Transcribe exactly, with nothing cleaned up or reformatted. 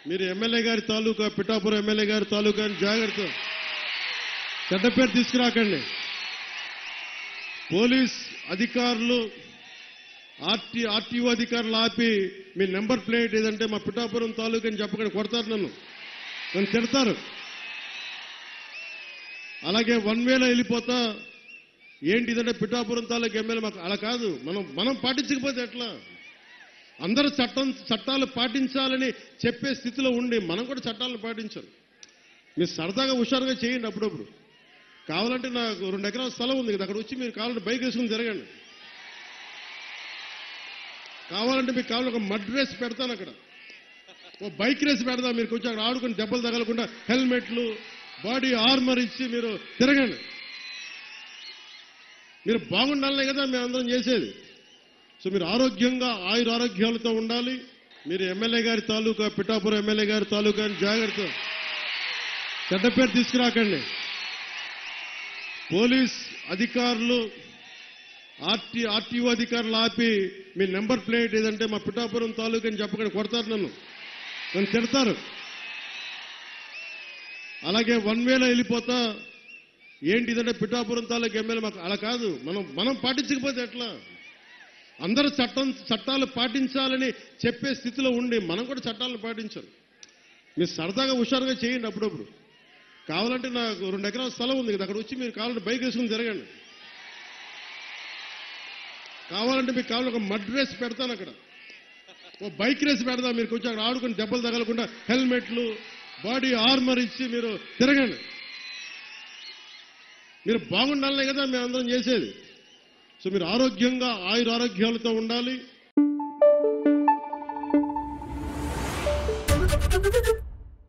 మీరు ఎమ్మెల్యే గారి తాలూకా పిఠాపురం ఎమ్మెల్యే గారి తాలూకా అని జాగ్రత్త. చెడ్డ పేరు తీసుకురాకండి. పోలీస్ అధికారులు ఆర్టీ ఆర్టీఓ అధికారులు ఆపి మీ నెంబర్ ప్లేట్ ఏదంటే మా పిఠాపురం తాలూకా అని చెప్పకుండా కొడతారు, నన్ను నన్ను తిడతారు. అలాగే వన్ వేలో వెళ్ళిపోతా ఏంటి ఇదంటే పిఠాపురం తాలూకా ఎమ్మెల్యే మాకు అలా కాదు. మనం మనం పాటించకపోతే ఎట్లా? అందరూ చట్టం చట్టాలు పాటించాలని చెప్పే స్థితిలో ఉండి మనం కూడా చట్టాలను పాటించాలి. మీరు సరదాగా హుషారుగా చేయండి. అప్పుడప్పుడు కావాలంటే నాకు రెండు ఎకరాల స్థలం ఉంది కదా, అక్కడ వచ్చి మీరు కావాలంటే బైక్ వేసుకుని తిరగండి. కావాలంటే మీకు కావాలి ఒక మడ్ రేస్ పెడతాను, అక్కడ ఓ బైక్ రేస్ పెడతాం. మీరు కొంచెం అక్కడ ఆడుకుని దెబ్బలు తగలకుండా హెల్మెట్లు బాడీ ఆర్మర్ ఇచ్చి మీరు తిరగండి. మీరు బాగుండాలనే కదా మేము అందరం చేసేది. సో మీరు ఆరోగ్యంగా ఆయుర ఆరోగ్యాలతో ఉండాలి. మీరు ఎమ్మెల్యే గారి తాలూకా పిఠాపురం ఎమ్మెల్యే గారి తాలూకా అని జాగ్రత్త. చెడ్డ పేరు తీసుకురాకండి. పోలీస్ అధికారులు ఆర్టీ ఆర్టీఓ అధికారులు ఆపి మీ నెంబర్ ప్లేట్ ఏదంటే మా పిఠాపురం తాలూకా అని చెప్పకుండా కొడతారు, నన్ను నన్ను తిడతారు. అలాగే వన్ వేలో వెళ్ళిపోతా ఏంటి ఇదంటే పిఠాపురం తాలూకా ఎమ్మెల్యే మాకు అలా కాదు. మనం మనం పాటించకపోతే ఎట్లా? అందరూ చట్టం చట్టాలు పాటించాలని చెప్పే స్థితిలో ఉండి మనం కూడా చట్టాలను పాటించాలి. మీరు సరదాగా హుషారుగా చేయండి. అప్పుడప్పుడు కావాలంటే నాకు రెండు ఎకరాల స్థలం ఉంది కదా, అక్కడ వచ్చి మీరు కావాలంటే బైక్ వేసుకుని తిరగండి. కావాలంటే మీకు కావాలి ఒక మడ్ రేస్ పెడతాను, అక్కడ ఓ బైక్ రేస్ పెడతాం. మీరు కొంచెం అక్కడ ఆడుకుని దెబ్బలు తగలకుండా హెల్మెట్లు బాడీ ఆర్మర్ ఇచ్చి మీరు తిరగండి. మీరు బాగుండాలనే కదా మేము అందరం చేసేది. సో మీరు ఆరోగ్యంగా ఆయుర ఆరోగ్యాలతో ఉండాలి.